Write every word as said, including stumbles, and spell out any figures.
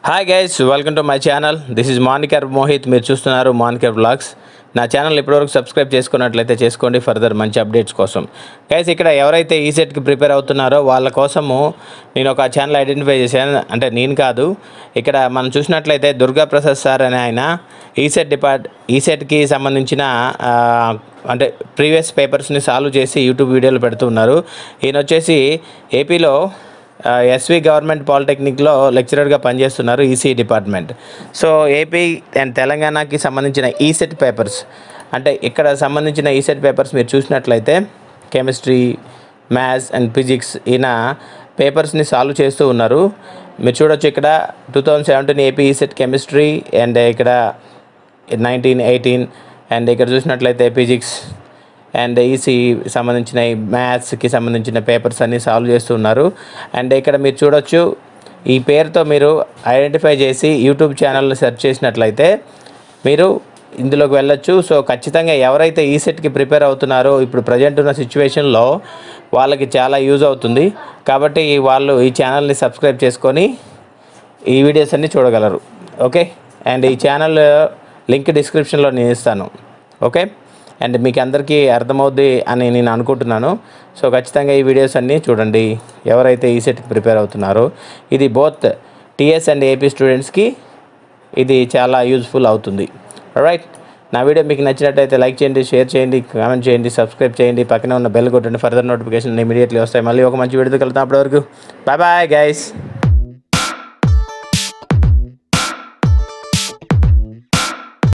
Hi guys, welcome to my channel. This is Manikar Mohit. మీరు చూస్తున్నారు Manikar vlogs. నా ఛానల్ ఇప్పటివరకు సబ్స్క్రైబ్ చేసుకున్నట్లయితే చేసుకోండి ఫర్దర్ మంచి అప్డేట్స్ కోసం. గైస్, ఇక్కడ ఎవరైతే ఈసెట్కి ప్రిపేర్ అవుతున్నారో వాళ్ళ కోసము నేను ఒక ఛానల్ ఐడెంటిఫై చేశాను. అంటే నేను కాదు, ఇక్కడ మనం చూసినట్లయితే దుర్గా ప్రసాద్ సార్ అనే ఆయన ఈసెట్ డిపార్ట్ ఈసెట్కి సంబంధించిన అంటే ప్రీవియస్ పేపర్స్ని సాల్వ్ చేసి యూట్యూబ్ వీడియోలు పెడుతున్నారు. ఈయన వచ్చేసి ఏపీలో ఎస్వి గవర్నమెంట్ పాలిటెక్నిక్లో లెక్చరర్గా పనిచేస్తున్నారు, EC department. So AP and తెలంగాణకి సంబంధించిన ఈసెట్ పేపర్స్, అంటే ఇక్కడ సంబంధించిన ఈసెట్ పేపర్స్ మీరు చూసినట్లయితే కెమిస్ట్రీ, మ్యాథ్స్ అండ్ ఫిజిక్స్ ఈయన పేపర్స్ని సాల్వ్ చేస్తూ ఉన్నారు. మీరు చూడొచ్చు ఇక్కడ two thousand seventeen AP ECET chemistry and ఇక్కడ నైన్టీన్ ఎయిటీన్ అండ్ ఇక్కడ చూసినట్లయితే ఫిజిక్స్ అండ్ ఈసీ సంబంధించిన మ్యాథ్స్కి సంబంధించిన పేపర్స్ అన్నీ సాల్వ్ చేస్తున్నారు. అండ్ ఇక్కడ మీరు చూడొచ్చు, ఈ పేరుతో మీరు ఐడెంటిఫై చేసి యూట్యూబ్ ఛానల్ని సెర్చ్ చేసినట్లయితే మీరు ఇందులోకి వెళ్ళొచ్చు. సో ఖచ్చితంగా ఎవరైతే ఈసెట్కి ప్రిపేర్ అవుతున్నారో ఇప్పుడు ప్రజెంట్ ఉన్న సిచ్యువేషన్లో వాళ్ళకి చాలా యూజ్ అవుతుంది. కాబట్టి వాళ్ళు ఈ ఛానల్ని సబ్స్క్రైబ్ చేసుకొని ఈ వీడియోస్ అన్నీ చూడగలరు. ఓకే, అండ్ ఈ ఛానల్ లింక్ డిస్క్రిప్షన్లో నేను ఇస్తాను. ఓకే, అండ్ మీకు అందరికీ అర్థమవుద్ది అని నేను అనుకుంటున్నాను. సో ఖచ్చితంగా ఈ వీడియోస్ అన్నీ చూడండి ఎవరైతే ఈసెట్కి ప్రిపేర్ అవుతున్నారో. ఇది బోత్ టీఎస్ అండ్ ఏపీ స్టూడెంట్స్కి ఇది చాలా యూజ్ఫుల్ అవుతుంది. రైట్, నా వీడియో మీకు నచ్చినట్టయితే లైక్ చేయండి, షేర్ చేయండి, కామెంట్ చేయండి, సబ్స్క్రైబ్ చేయండి, పక్కనే ఉన్న బెల్ కొట్టండి. ఫర్దర్ నోటిఫికేషన్ ఇమీడియట్లీ వస్తాయి. మళ్ళీ ఒక మంచి వీడియోతో కలుద్దాం. అప్పటి వరకు బాయ్ బాయ్ గైస్.